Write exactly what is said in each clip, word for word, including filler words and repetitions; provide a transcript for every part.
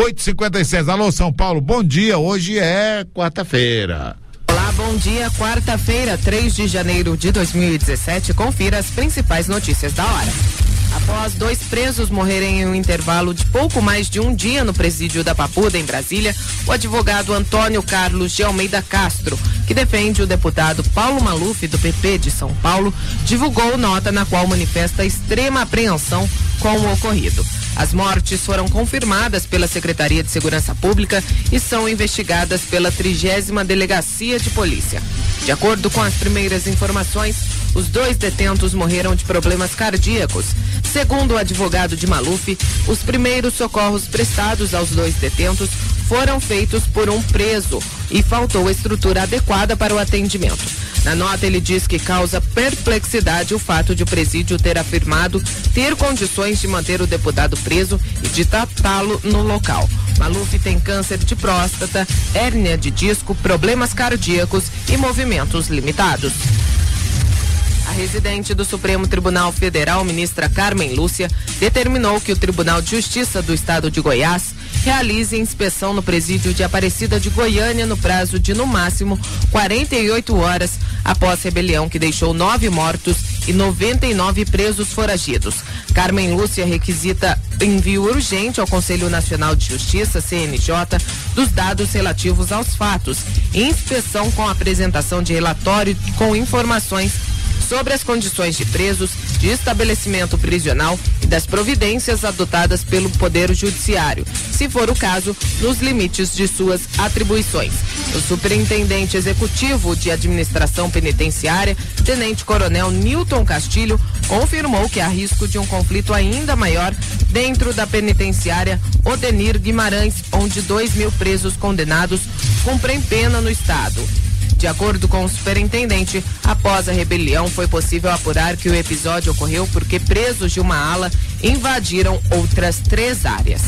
oito e cinquenta e seis. Alô, São Paulo, bom dia. Hoje é quarta-feira. Olá, bom dia. Quarta-feira, três de janeiro de dois mil e dezessete. Confira as principais notícias da hora. Após dois presos morrerem em um intervalo de pouco mais de um dia no presídio da Papuda, em Brasília, o advogado Antônio Carlos de Almeida Castro, que defende o deputado Paulo Maluf, do P P de São Paulo, divulgou nota na qual manifesta extrema apreensão com o ocorrido. As mortes foram confirmadas pela Secretaria de Segurança Pública e são investigadas pela trigésima Delegacia de Polícia. De acordo com as primeiras informações, os dois detentos morreram de problemas cardíacos. Segundo o advogado de Maluf, os primeiros socorros prestados aos dois detentos foram feitos por um preso e faltou estrutura adequada para o atendimento. Na nota, ele diz que causa perplexidade o fato de o presídio ter afirmado ter condições de manter o deputado preso e de tratá-lo no local. Maluf tem câncer de próstata, hérnia de disco, problemas cardíacos e movimentos limitados. A residente do Supremo Tribunal Federal, ministra Carmen Lúcia, determinou que o Tribunal de Justiça do Estado de Goiás realize inspeção no presídio de Aparecida de Goiânia no prazo de, no máximo, quarenta e oito horas após rebelião que deixou nove mortos e noventa e nove presos foragidos. Carmen Lúcia requisita envio urgente ao Conselho Nacional de Justiça, C N J, dos dados relativos aos fatos e inspeção com apresentação de relatório com informações sobre as condições de presos, de estabelecimento prisional e das providências adotadas pelo Poder Judiciário, se for o caso, nos limites de suas atribuições. O superintendente executivo de administração penitenciária, Tenente Coronel Newton Castilho, confirmou que há risco de um conflito ainda maior dentro da penitenciária Odenir Guimarães, onde dois mil presos condenados cumprem pena no estado. De acordo com o superintendente, após a rebelião foi possível apurar que o episódio ocorreu porque presos de uma ala invadiram outras três áreas.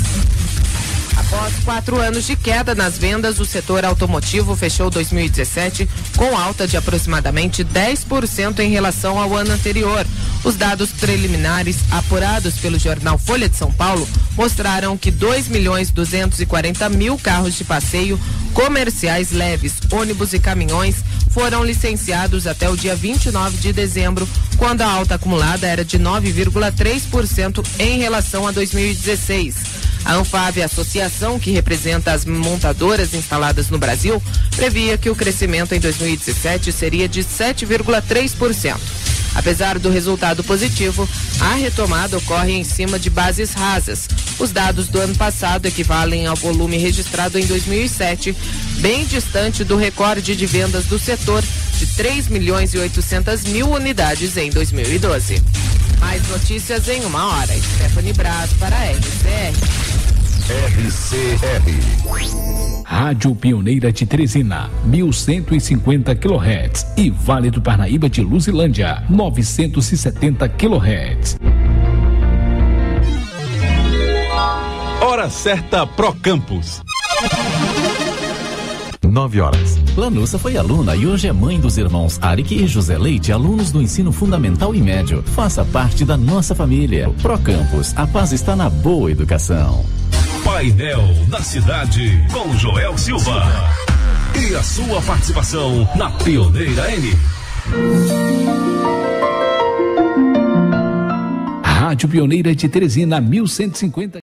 Após quatro anos de queda nas vendas, o setor automotivo fechou dois mil e dezessete com alta de aproximadamente dez por cento em relação ao ano anterior. Os dados preliminares apurados pelo jornal Folha de São Paulo mostraram que dois milhões duzentos e quarenta mil carros de passeio comerciais leves, ônibus e caminhões foram licenciados até o dia vinte e nove de dezembro, quando a alta acumulada era de nove vírgula três por cento em relação a dois mil e dezesseis. A Anfave, associação que representa as montadoras instaladas no Brasil, previa que o crescimento em dois mil e dezessete seria de sete vírgula três por cento. Apesar do resultado positivo, a retomada ocorre em cima de bases rasas. Os dados do ano passado equivalem ao volume registrado em dois mil e sete, bem distante do recorde de vendas do setor de três milhões e oitocentas mil unidades em dois mil e doze. Mais notícias em uma hora. Stephanie Braz para a R C R. R C R. Rádio Pioneira de Teresina, mil cento e cinquenta quilohertz. E Vale do Parnaíba de Luzilândia, novecentos e setenta quilohertz. Hora certa Procampus. Nove horas. Lanussa foi aluna e hoje é mãe dos irmãos Arik e José Leite, alunos do ensino fundamental e médio. Faça parte da nossa família. Procampus, a paz está na boa educação. Painel da Cidade com Joel Silva. E a sua participação na Pioneira M. Rádio Pioneira de Teresina, mil cento e cinquenta